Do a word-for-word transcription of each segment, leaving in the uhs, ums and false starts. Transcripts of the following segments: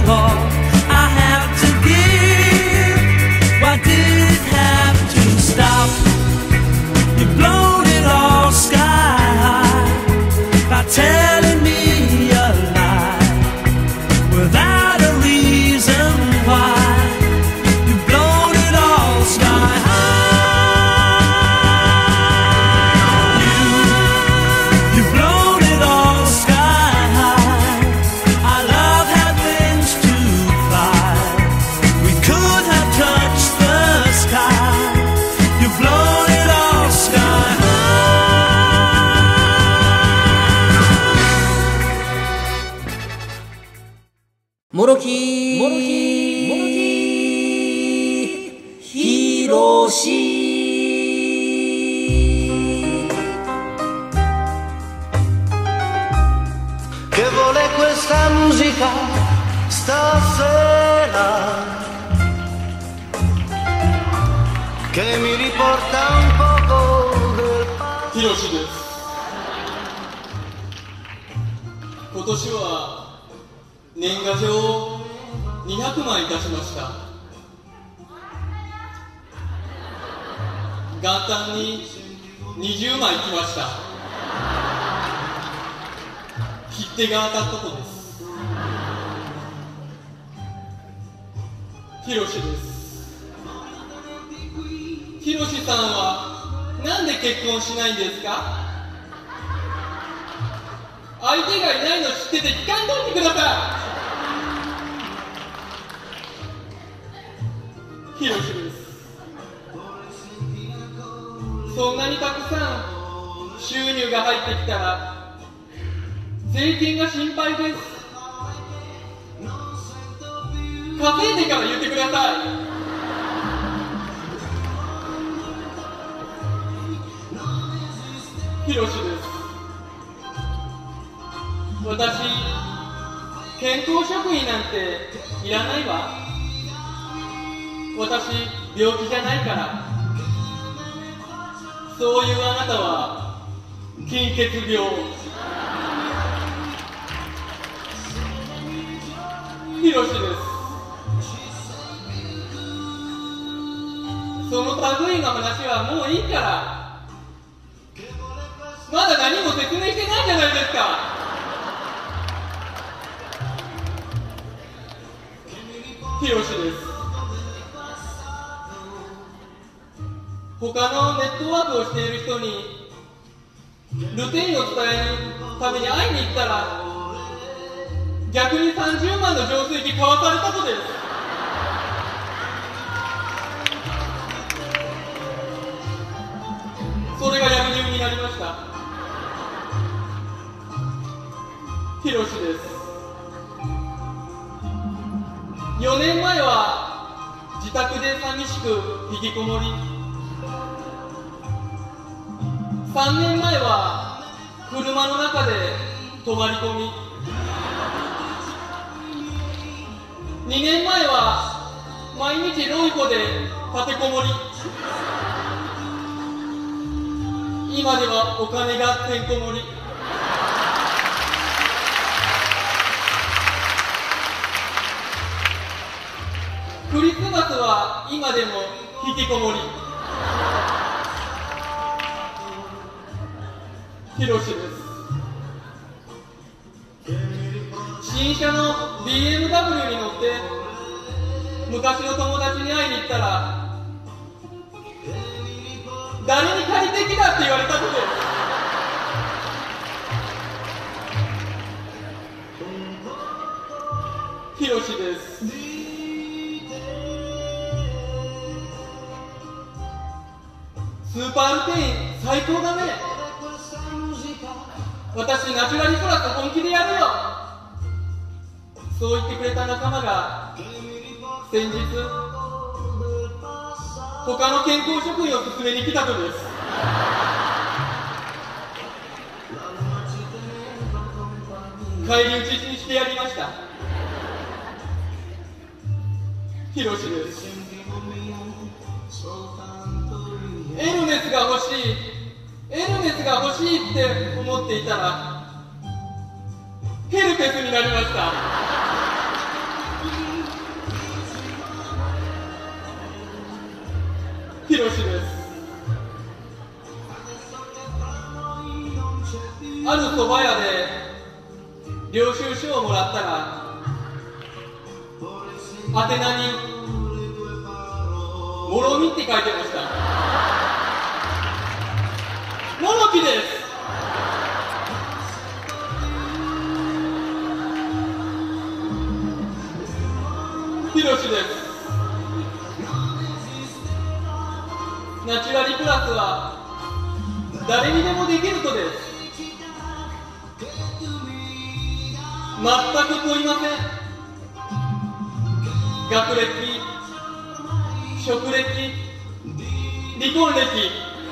all I have to give. Why did it have to stop? You've blown it all sky high by telling me a lie without a reason why. You've blown it all sky high. You, you've blown it all sky high. Our love had wings to fly. We could have touched the sky. You've blown it all sky high. もろきもろきもろきひろし。 Che vuole questa musica stasera, che mi riporta un poco del passato. ひろしです。今年は年賀状をにひゃくまい出しました。元旦ににじゅうまい来ました。切手が当たったとです。ひろしです。ひろしさんはなんで結婚しないんですか？相手がいないの知ってて聞かんといてください。ひろしです。そんなにたくさん収入が入ってきたら税金が心配です。稼いでから言ってください。ひろしです。私、健康食品なんていらないわ。私、病気じゃないから。そういうあなたは貧血病。ひろしです。その類の話はもういいから。まだ何も説明してないじゃないですか。ひろしです。他のネットワークをしている人にルテインを伝えるために会いに行ったら逆にさんじゅうまんの浄水器買わされたとです。それが闇流になりました。ひろしです。よねんまえは自宅で寂しく引きこもり、さんねんまえは車の中で泊まり込み、にねんまえは毎日ロイコで立てこもり、今ではお金がてんこ盛り。クリスマスは今でも引きこもり。ひろしです。新車の ビーエムダブリュー に乗って昔の友達に会いに行ったら誰に借りてきたって言われたとです。ひろしです。スーパールテイン最高だね。私ナチュラリプラス本気でやるよ。そう言ってくれた仲間が先日他の健康食品を勧めに来たとです。返り討ちにしてやりました。ひろしです。エルメスが欲しい、エルメスが欲しいって思っていたらヘルペスになりました。 ひろしです。ある蕎麦屋で領収書をもらったら、宛名にもろみって書いてました。もろきです。ひろしです。ナチュラリプラスは誰にでもできるとです。全く問いません。学歴、職歴、離婚歴、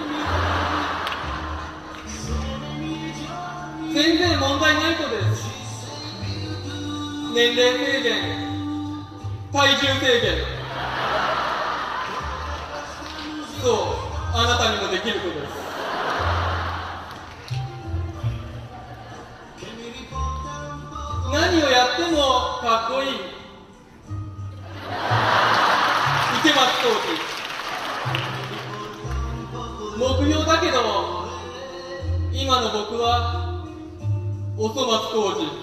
全然問題ないとです。年齢制限、体重制限、そう、あなたにもできることです。何をやってもかっこいい。池松浩二。目標だけど、今の僕はおそ松浩二。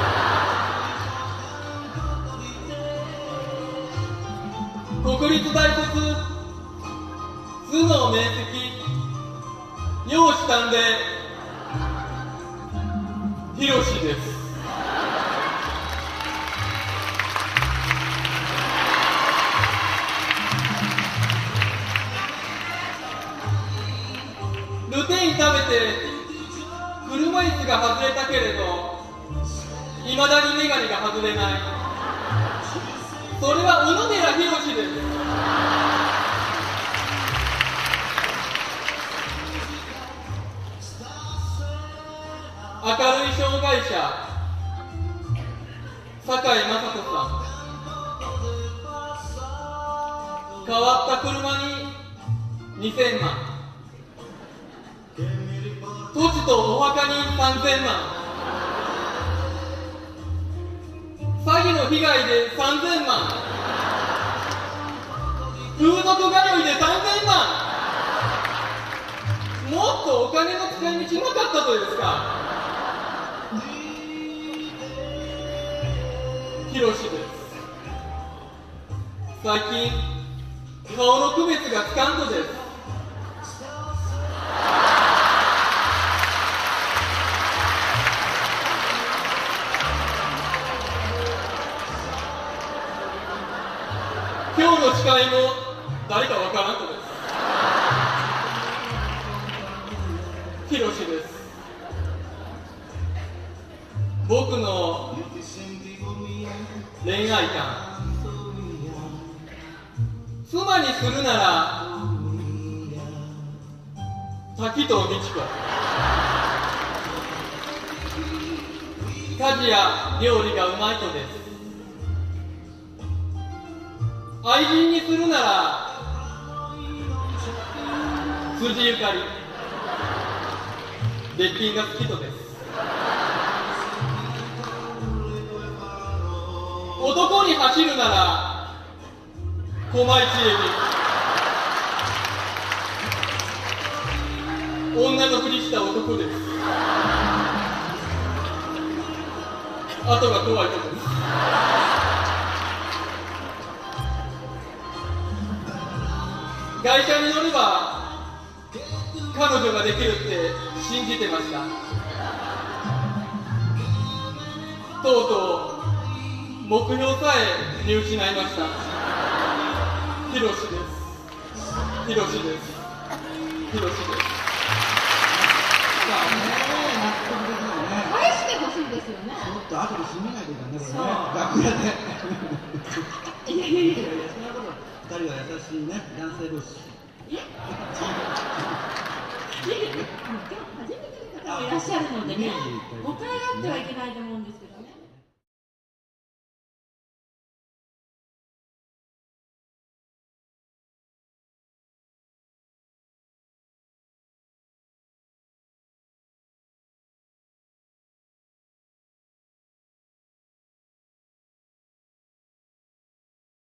国立大卒頭脳明晰、容姿端麗、ひろしです。ルテイン食べて車椅子が外れたけれど、いまだにメガネが外れない。それは小野寺宏です。明るい障害者、堺雅人さん。変わった車ににせんまん、土地とお墓にさんぜんまん、詐欺の被害でさんぜんまん、風俗通いでさんぜんまん。もっとお金の使い道なかったとですか。ひろしです。最近顔の区別がつかんとです。今日の司会も誰かわからんとです。ひろしです。僕の恋愛観、妻にするなら滝藤美智子。家事や料理がうまいとです。愛人にするなら辻ゆかり。べっぴんが好きとです。男に走るなら駒市エビ。女のふりした男です。後が怖いことです。外車に乗れば彼女ができるって信じてました。とうとう目標さえ見失いました。ひろしです。ひろしです。ひろしです。 返してほしいですよね。 ちょっと後で閉めないといけないね、これね。楽屋で。いやいやいや、そんなこと。二人は優しいね、男性同士。 え？いやいや、今日初めての方もいらっしゃるのでね、誤解があってはいけないと思うんですけどね。